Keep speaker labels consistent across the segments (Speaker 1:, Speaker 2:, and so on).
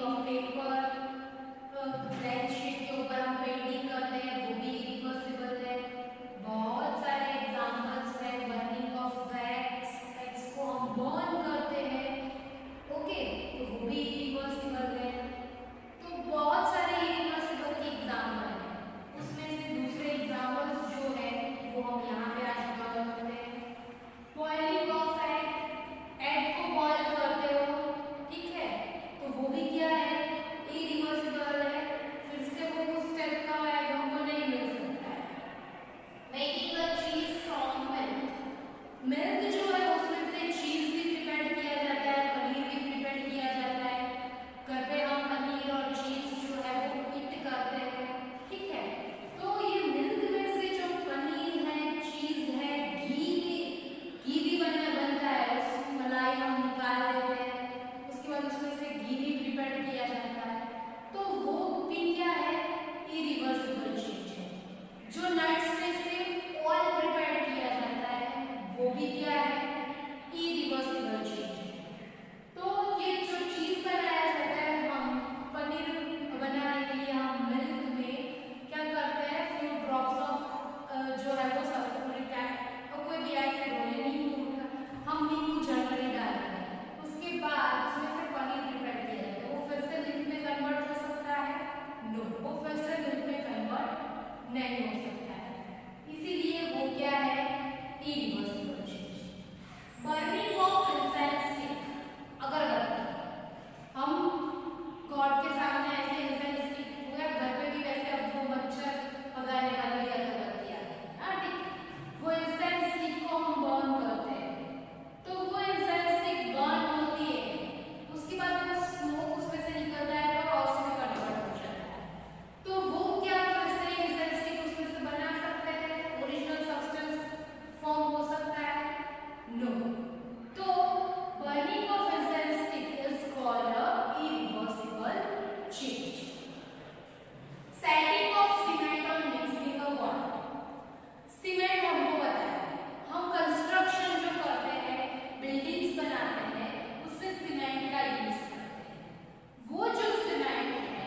Speaker 1: Burning of paper, blank sheet के ऊपर हम पेंटिंग करते हैं, वो भी रिवर्सिबल है। बहुत सारे एग्जांपल्स हैं, बर्निंग ऑफ वैक्स, वैक्स को हम बर्न करते हैं, ओके, तो वो भी रिवर्सिबल है। तो बहुत सारे रिवर्सिबल के एग्जांपल हैं, उसमें से दूसरे एग्जांपल्स जो है वो हम यहाँ पे आज कवर करते हैं। बॉइलिंग ऑफ एग को बॉयल करते हो, ठीक है, तो वो भी क्या है, इरिवर्सिबल है। फिर से वो उस टाइप का एग हमको नहीं मिल सकता है। मेकिंग अ चीज फ्रॉम मिल्क, मिल्क जो है उसमें से चीज भी प्रिपेयर किया जाता है, पनीर भी प्रिपेयर किया जाता है। घर पे हम पनीर और चीज जो है वो ईट करते हैं, ठीक है। तो ये मिल्क में से जो पनीर है, चीज है, घी भी बनता है, उसकी मलाई हम निकाल लेते हैं, उसके बाद उसमें से घी भी प्रिपेयर किया जाता है, तो वो भी क्या है, इरिवर्सिबल चीज है। जो नट्स में से ऑयल प्रिपेयर किया जाता है, वो भी क्या है, इरिवर्सिबल चीज है। तो ये जो चीज बनाया जाता है, हम पनीर बनाने के लिए हम मिल्क में क्या करते हैं, फ्यू ड्रॉप्स ऑफ जो है वो सल्फ्यूरिक एसिड और कोई भी एसिड हो, नींबू, हम नींबू जनरली डालते हैं, उसके बाद उसमें से पनीर प्रिपेयर किया जाता है। वो फिर से मिल्क में कन्वर्ट हो सकता है, नो, वो फिर से मिल्क में कन्वर्ट नहीं हो सकता है, इसीलिए वो क्या है, इरिवर्सिबल चीज। बर्निंग ऑफ इंसेंस स्टिक, अगरबत्ती, हम गॉड के सामने ऐसे इंसेंस स्टिक हुआ, घर पे भी वैसे अब वो मच्छर भगाने वाली अगरबत्ती आ गई, हाँ ठीक है, वो इंसेंस स्टिक को हम बर्न करते हैं, तो वो इंसेंस स्टिक बर्न होती है, उसके बाद वो स्मोक उसमें से निकलता है और रॉस में कन्वर्ट हो जाता है, तो वो क्या फिर से इंसेंस स्टिक उसमें से बना सकते हैं, ओरिजिनल सब्सटेंस फॉर्म हो सकता है, नो। तो burning of incense stick is called a irreversible change. Setting of cement और मिक्सिंग ऑफ वाटर, सीमेंट हमको पता है, हम कंस्ट्रक्शन जो करते हैं, बिल्डिंग्स बनाते हैं, उसमें सीमेंट का यूज करते हैं। वो जो सीमेंट है,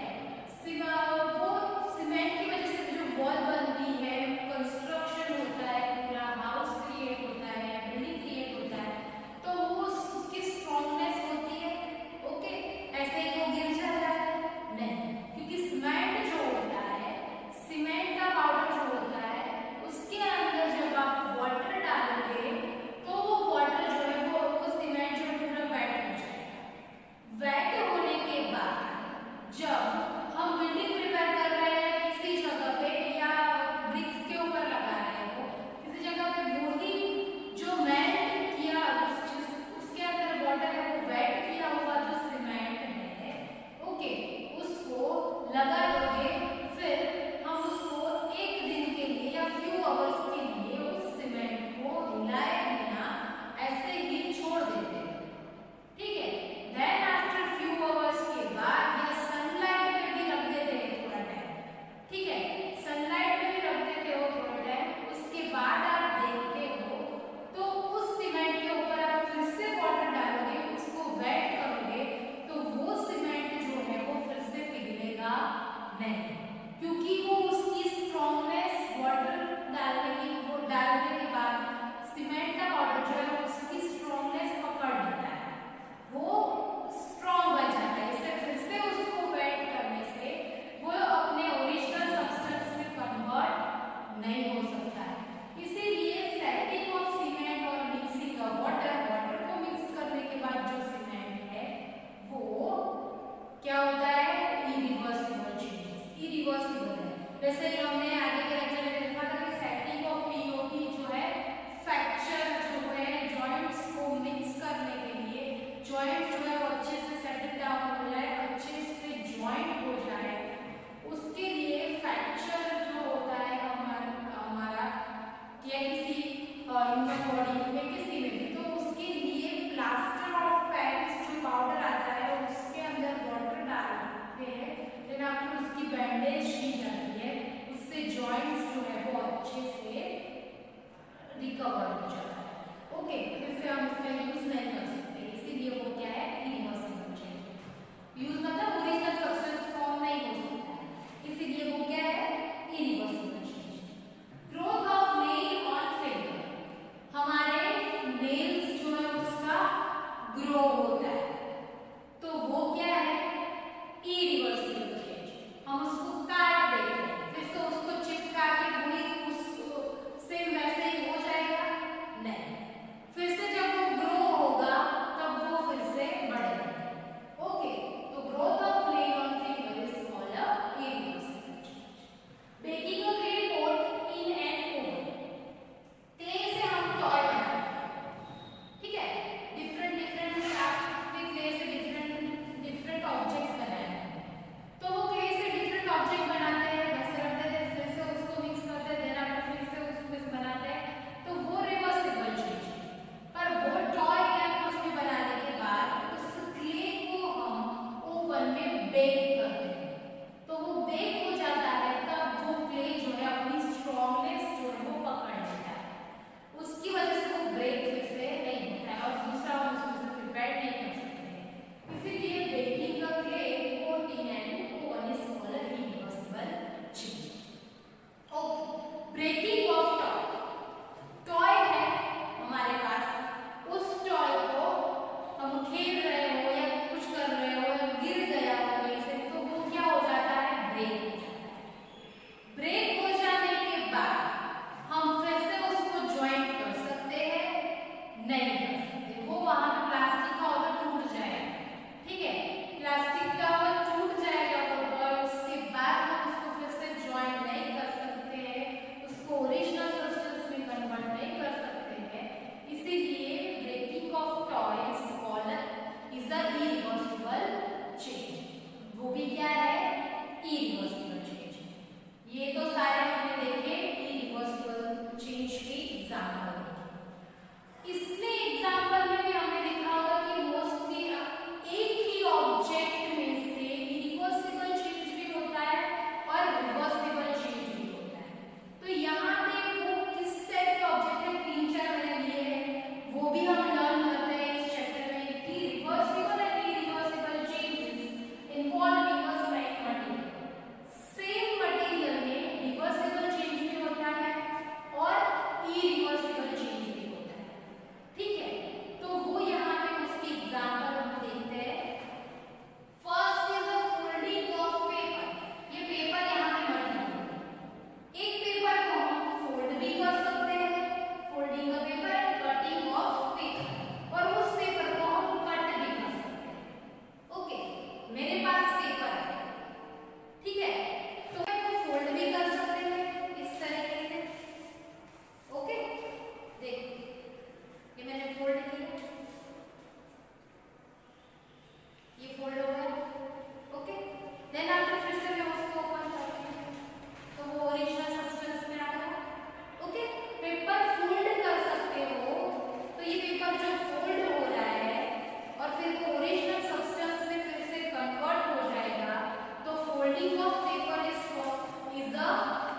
Speaker 1: वो सीमेंट की वजह से जो वॉल बनती है, कंस्ट्रक्शन होता है, पूरा हाउस क्रिएट होता है, बिल्डिंग क्रिएट होता है, तो वो उसकी स्ट्रॉन्गनेस होती है, ओके, ऐसे ही वो गिर जाता है नहीं, क्योंकि सीमेंट जो होता है, सीमेंट का पाउडर जो होता है, उसके अंदर जब आप वाटर डालोगे तो वो वाटर जो है वो सीमेंट जो है पूरा वेट हो जाएगा। वेट होने के बाद जब हम बिल्डिंग प्रिपेयर कर रहे हैं किसी जगह पे या ब्रिक्स के ऊपर लगा रहे हो किसी जगह पे, वो ही जो मेल्ट किया उसके अंदर वाटर है, वो वेट किया हुआ जो सीमेंट है, ओके, उसको लगा दोगे, फिर हम उसको एक दिन के लिए या फ्यू आवर्स के लिए उस सीमेंट को हिलाए बिना ऐसे ही छोड़ देते हैं, ठीक है। देन आफ्टर फ्यू आवर्स के बाद या सनलाइट में भी रख देते हैं थोड़ा टाइम, ठीक है, सनलाइट में भी रख देते हो थोड़ा टाइम, उसके बाद आप देखते हो तो उस सीमेंट के ऊपर आप फिर से वाटर डालोगे, उसको वेट करोगे, तो वो सीमेंट जो है वो फिर से पिघलेगा नहीं, क्योंकि वो उसकी स्ट्रॉन्गनेस वाटर डालने के बाद सीमेंट का पाउडर जो है उसकी स्ट्रॉन्गनेस पकड़ लेता है, वो स्ट्रॉन्ग बन जाता है, इससे फिर से उसको वेट करने से वो अपने ओरिजिनल सब्सटेंस में कन्वर्ट नहीं हो सकता है। इसीलिए सेटिंग ऑफ सीमेंट और मिक्सिंग ऑफ वाटर को मिक्स करने के बाद जो सीमेंट है वो क्या होता है, इरिवर्सिबल चेंजेस, इरिवर्सिबल है। वैसे ही हमने आगे के लेक्चर में देखा था कि सेटिंग ऑफ पीओपी जो है, फ्रैक्चर जो है, जॉइंट्स को मिक्स करने के लिए, जॉइंट जो है वो अच्छे से सेटल डाउन हो जाए, अच्छे से जॉइंट हो जाए, उसके लिए फ्रैक्चर जो होता है हमारा या किसी ह्यूमन बॉडी में किसी में भी, तो उसके लिए प्लास्टर ऑफ पेरिस जो पाउडर आता है उसके अंदर वाटर डालते हैं, देन आपको उसकी बैंडेज की जाती है, उससे जॉइंट बेक करते हैं, तो वो बेक हो जाता है, तब वो क्ले जो है अपनी स्ट्रॉन्गनेस जो है वो पकड़ लेता है, उसकी वजह से वो ब्रेक फिर से नहीं होता है और दूसरा हम उसमें से प्रिपेयर नहीं कर सकते हैं। इसीलिए बेकिंग का clay O10 and O1 is called a reversible change. Okay, breaking of toy है हमारे पास, उस टॉय को हम खेल रहे हो या कुछ कर रहे हो या गिर गया हो कहीं से, तो वो क्या हो जाता है, ब्रेक हो जाता है। ब्रेक हो जाने के बाद हम फिर से उसको ज्वाइंट कर सकते हैं, नहीं कर सकते, वो वहां पे प्लास्टिक का होगा, टूट जाएगा, ठीक है, प्लास्टिक का होगा, टूट जाएगा वो टॉय, उसके बाद हम उसको फिर से ज्वाइंट नहीं कर सकते हैं, उसको ओरिजिनल सब्सटेंस में कन्वर्ट नहीं कर सकते हैं, इसीलिए breaking of toy is a irreversible change. वो भी क्या है, इरिवर्सिबल चेंज। ये तो सारे हमने देखे इरिवर्सिबल चेंज के एग्जांपल। इसमें एग्जांपल में भी हमने देखा होगा कि मोस्टली एक ही ऑब्जेक्ट में से इरिवर्सिबल चेंज भी होता है और रिवर्सिबल चेंज भी होता है। तो यहाँ पे वो किस टाइप के ऑब्जेक्ट है, 3-4 मैंने लिए हैं, वो भी हम लर्न करते हैं इस चैप्टर में कि reversible and irreversible changes involving a same material. Same material में रिवर्सिबल चेंज भी होता है और इरिवर्सिबल चेंज भी होता है, ठीक है। तो वो यहाँ पे उसकी एग्जांपल हम देखते हैं। First is the folding of paper. ये पेपर यहाँ पे मटेरियल है, एक पेपर को हम फोल्ड भी कर सकते हैं, folding of paper and cutting of paper, और उस पेपर को हम कट भी कर सकते हैं। ओके, मेरे पास पेपर है, ठीक है, तो मैं फोल्ड भी कर सकते हैं इस तरीके से। ओके, देखो ये मैंने फोल्ड किया, ये फोल्ड हो गया। ओके, देन आफ्टर फिर से मैं उसको ओपन करती हूँ, तो वो ओरिजिनल सब्सटेंस में आ गया। ओके, पेपर फोल्ड कर सकते हो, तो ये पेपर जो फोल्ड हो रहा है और फिर वो ओरिजिनल सब्सटेंस में फिर से कन्वर्ट हो जाएगा, तो folding of paper is the